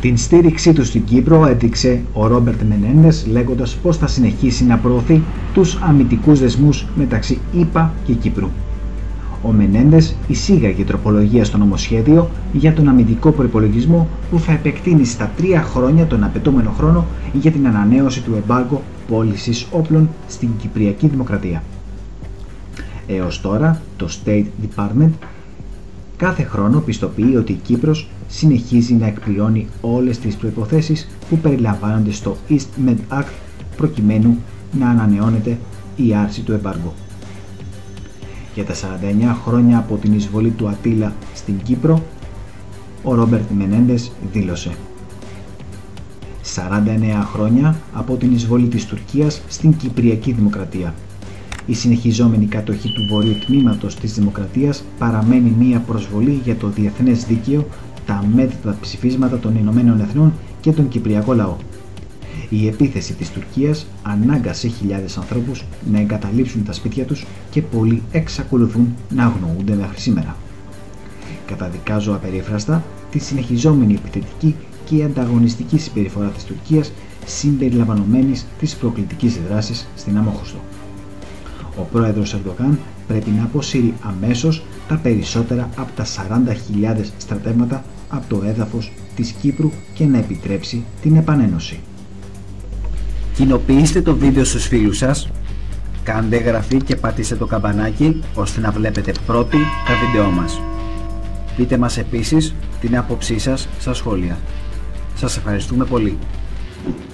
Την στήριξή του στην Κύπρο έδειξε ο Ρόμπερτ Μενέντες λέγοντας πως θα συνεχίσει να προωθεί τους αμυντικούς δεσμούς μεταξύ ΗΠΑ και Κύπρου. Ο Μενέντες εισήγαγε τροπολογία στο νομοσχέδιο για τον αμυντικό προϋπολογισμό που θα επεκτείνει στα 3 χρόνια τον απαιτούμενο χρόνο για την ανανέωση του εμπάργκο πώλησης όπλων στην Κυπριακή Δημοκρατία. Έως τώρα, το State Department κάθε χρόνο πιστοποιεί ότι η Κύπρος συνεχίζει να εκπληρώνει όλες τις προϋποθέσεις που περιλαμβάνονται στο East Med Act προκειμένου να ανανεώνεται η άρση του εμπάργκου. Για τα 49 χρόνια από την εισβολή του Αττίλα στην Κύπρο, ο Ρόμπερτ Μενέντες δήλωσε: 49 χρόνια από την εισβολή της Τουρκίας στην Κυπριακή Δημοκρατία. Η συνεχιζόμενη κατοχή του βορείου τμήματος της Δημοκρατίας παραμένει μία προσβολή για το διεθνές δίκαιο, τα μέτρα ψηφίσματα των Ηνωμένων Εθνών και τον Κυπριακό λαό. Η επίθεση της Τουρκίας ανάγκασε χιλιάδες ανθρώπους να εγκαταλείψουν τα σπίτια τους και πολλοί εξακολουθούν να αγνοούνται μέχρι σήμερα. Καταδικάζω απερίφραστα τη συνεχιζόμενη επιθετική και ανταγωνιστική συμπεριφορά της Τουρκίας συμπεριλαμβανομένης της προκλητικής δράσης στην Αμόχωστο. Ο πρόεδρος Ερντογάν πρέπει να αποσύρει αμέσως τα περισσότερα από τα 40.000 στρατεύματα από το έδαφος της Κύπρου και να επιτρέψει την επανένωση. Κοινοποιήστε το βίντεο στους φίλους σας, κάντε εγγραφή και πατήστε το καμπανάκι ώστε να βλέπετε πρώτοι τα βίντεό μας. Πείτε μας επίσης την άποψή σας στα σχόλια. Σας ευχαριστούμε πολύ.